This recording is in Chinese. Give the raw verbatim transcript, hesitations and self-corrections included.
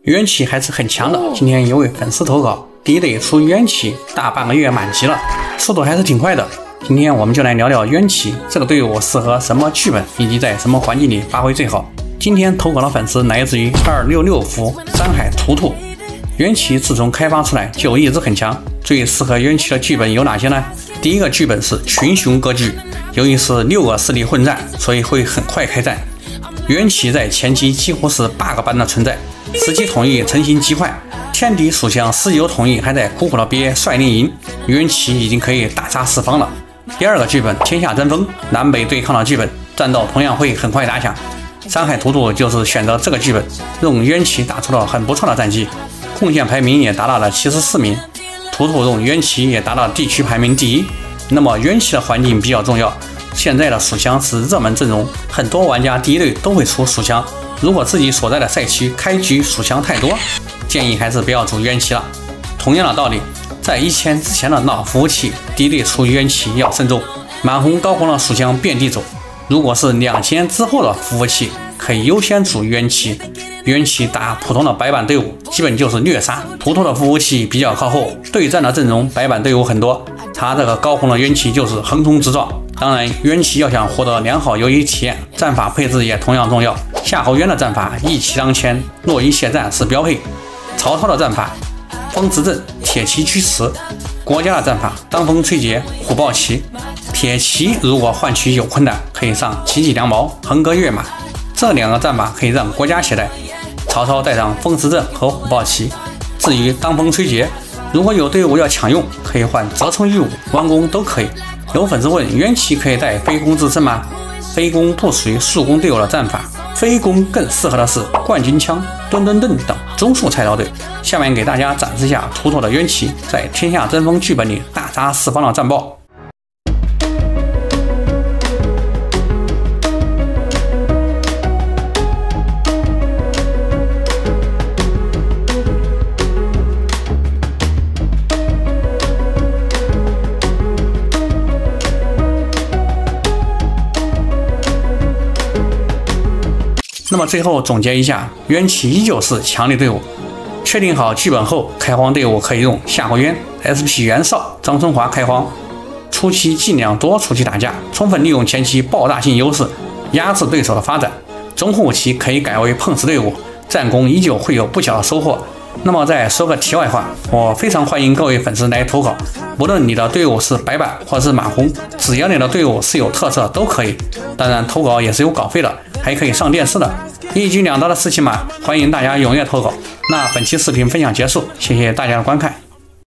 元气还是很强的。今天有位粉丝投稿，第一队出元气大半个月满级了，速度还是挺快的。今天我们就来聊聊元气这个队伍适合什么剧本，以及在什么环境里发挥最好。今天投稿的粉丝来自于二六六服山海图图。元气自从开发出来就一直很强，最适合元气的剧本有哪些呢？第一个剧本是群雄割据，由于是六个势力混战，所以会很快开战。元气在前期几乎是 bug 般的存在，时机统一成型极快，天敌属相十九统一还在苦苦的憋率领营，元气已经可以大杀四方了。第二个剧本天下争锋，南北对抗的剧本，战斗同样会很快打响。山海图图就是选择这个剧本，用元气打出了很不错的战绩，贡献排名也达到了七十四名，图图用元气也达到地区排名第一。那么元气的环境比较重要，现在的蜀乡是热门阵容，很多玩家第一队都会出蜀乡，如果自己所在的赛区开局蜀乡太多，建议还是不要出元气了。同样的道理，在一千之前的老服务器，第一队出元气要慎重，满红高红的蜀乡遍地走。如果是两千之后的服务器，可以优先出元气。元气打普通的白板队伍基本就是虐杀，图图的服务器比较靠后，对战的阵容白板队伍很多，他这个高红的元气就是横冲直撞。当然，元气要想获得良好游戏体验，战法配置也同样重要。夏侯渊的战法一骑当千，落衣卸战是标配。曹操的战法风驰阵，铁骑驱驰。国家的战法当风吹节，虎豹骑。铁骑如果换取有困难，可以上奇迹良矛，横戈跃马，这两个战法可以让国家携带。曹操带上风驰阵和虎豹骑。至于当风吹节，如果有队伍要抢用，可以换折冲御武、弯弓都可以。有粉丝问，元气可以带飞弓自胜吗？飞弓不属于速攻队伍的战法，飞弓更适合的是冠军枪、吨吨吨等中速菜刀队。下面给大家展示一下图图的元气在天下争锋剧本里大杀四方的战报。那么最后总结一下，元气依旧是强力队伍。确定好剧本后，开荒队伍可以用夏侯渊、S P 袁绍、张春华开荒。初期尽量多出去打架，充分利用前期爆炸性优势，压制对手的发展。中后期可以改为碰瓷队伍，战功依旧会有不小的收获。那么再说个题外话，我非常欢迎各位粉丝来投稿，无论你的队伍是白板或是满红，只要你的队伍是有特色都可以。当然投稿也是有稿费的，还可以上电视的，一举两得的事情嘛，欢迎大家踊跃投稿。那本期视频分享结束，谢谢大家的观看。